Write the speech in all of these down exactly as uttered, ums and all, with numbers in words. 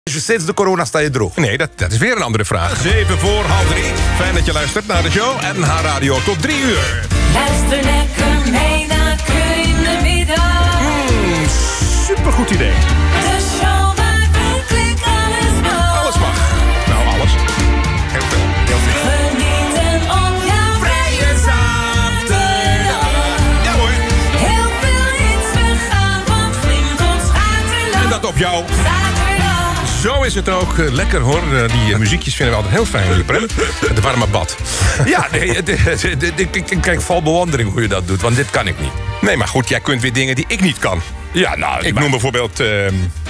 Dus sinds de corona sta je droog? Nee, dat, dat is weer een andere vraag. Zeven voor half drie. Fijn dat je luistert naar de show en haar radio tot drie uur. Luister lekker mee naar Keur in de middag. Hmm, supergoed idee. De show waar werkelijk alles mag. Alles mag. Nou, alles. Heel veel. Heel veel. Genieten op jouw vrije zaterdag. Ja hoor. Heel veel hits, we gaan van flink tot schaterland. En dat op jou. Zaterdag. Zo is het ook. Uh, lekker hoor. Uh, die uh, muziekjes vinden we altijd heel fijn, uh, Prem. Het warme bad. Ja, nee, het- het- het- het- ik, ik krijg vol bewondering hoe je dat doet, want dit kan ik niet. Nee, maar goed, jij kunt weer dingen die ik niet kan. Ja, nou, Ik maar- noem bijvoorbeeld... Uh,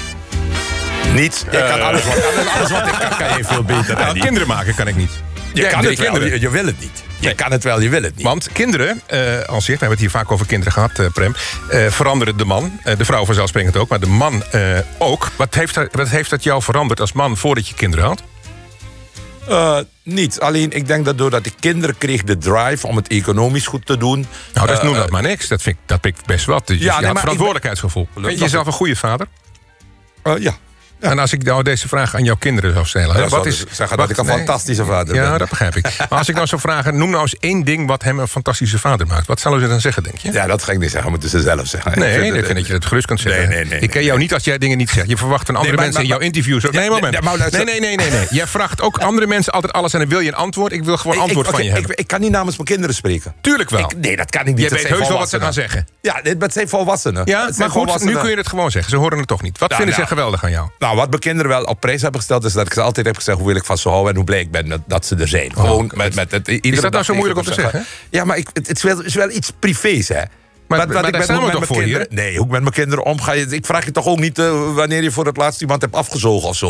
niet. Ik kan alles wat, alles wat ik kan, kan je veel beter dan nou, die. kinderen maken kan ik niet. Je Ja, kan nee, het wel, kinderen. je, je wil het niet. Je Nee. kan het wel, je wil het niet. Want kinderen, uh, als zich, we hebben het hier vaak over kinderen gehad, uh, Prem... Uh, veranderen de man, uh, de vrouw vanzelfsprekend ook, maar de man uh, ook. Wat heeft, dat, wat heeft dat jou veranderd als man voordat je kinderen had? Uh, niet. Alleen, ik denk dat doordat ik kinderen kreeg de drive om het economisch goed te doen. Nou, dat uh, noem dat maar niks. Dat vind ik, dat vind ik best wat. Dus Ja, je nee, had maar ik verantwoordelijkheidsgevoel. ben- Vind je jezelf een goede vader? uh, ja. En als ik nou deze vraag aan jouw kinderen zou stellen... Ja, wat zou is, dus zeggen wat- dat ik een nee. fantastische vader Ja, ben. dat begrijp ik. Maar als ik nou zou vragen, noem nou eens één ding... wat hem een fantastische vader maakt. Wat zouden ze dan zeggen, denk je? Ja, dat ga ik niet zeggen. Moeten ze zelf zeggen. Nee, Ik vind ik het- vind dat je het gerust kunt zeggen. Nee, nee, nee, ik ken nee, jou nee. niet als jij dingen niet zegt. Je verwacht van andere maar- mensen in maar- jouw interviews. ook. Ja, Nee, ja, moment. ja, maar luister- Nee, nee, nee, nee, nee. Jij vraagt ook andere mensen altijd alles en dan wil je een antwoord. Ik wil gewoon Ik- antwoord ik, van oké, je hebben. Ik, ik kan niet namens mijn kinderen spreken. Tuurlijk wel. Ik, nee, dat kan ik niet. Je Dat weet zijn heus wel wat ze volwassenen. gaan zeggen. Ja, dit, dat zijn volwassenen. Ja, Het zijn maar goed, nu volwassenen. kun je het gewoon zeggen. Ze horen het toch niet. Wat Ja, vinden ze nou. geweldig aan jou? Nou, wat mijn kinderen wel op prijs hebben gesteld... is dat ik ze altijd heb gezegd hoe wil ik van ze houden... en hoe blij ik ben dat, dat ze er zijn. Gewoon met, met het, iedere dat nou dag zo moeilijk om tegen te zeggen? Ja, maar ik, het, het is, wel, het is wel iets privés, hè. Maar- Wat- wat maar ik daar met- staan hoe we ik toch met mijn voor kinderen- Nee, hoe ik met mijn kinderen omga... je- ik vraag je toch ook niet uh, wanneer je voor het laatst iemand hebt afgezogen of zo.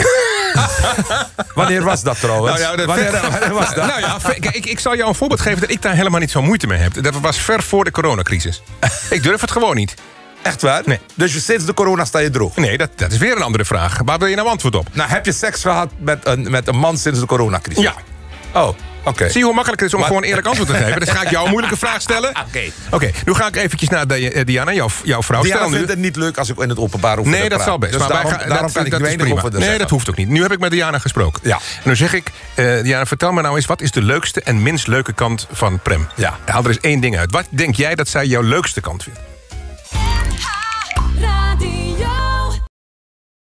Wanneer was dat trouwens? Nou ja, dat- wanneer, wanneer was dat? Nou ja, ik, ik, ik zal jou een voorbeeld geven dat ik daar helemaal niet zo moeite mee heb. Dat was ver voor de coronacrisis. Ik durf het gewoon niet. Echt waar? Nee. Dus sinds de corona sta je droog? Nee, dat, dat is weer een andere vraag. Waar wil je nou antwoord op? Nou, heb je seks gehad met een, met een man sinds de coronacrisis? Ja. Oh, oké. Zie je hoe makkelijk het is om Maar- gewoon eerlijk antwoord te geven? Dus ga ik jou een moeilijke vraag stellen. Oké. Oké, nu ga ik eventjes naar Di- eh, Diana, jouw, jouw vrouw. Diana Stel nu. vindt het niet leuk als ik in het openbaar over Nee, haar dat praat. zal best. Dus maar wij daarom, gaan- daarom dat, kan ik dat is weinig prima. over haar Nee, zeggen. dat hoeft ook niet. Nu heb ik met Diana gesproken. Ja. En nu zeg ik, eh, Diana, vertel me nou eens... wat is de leukste en minst leuke kant van Prem? Ja. Haal er eens één ding uit. Wat denk jij dat zij jouw leukste kant vindt?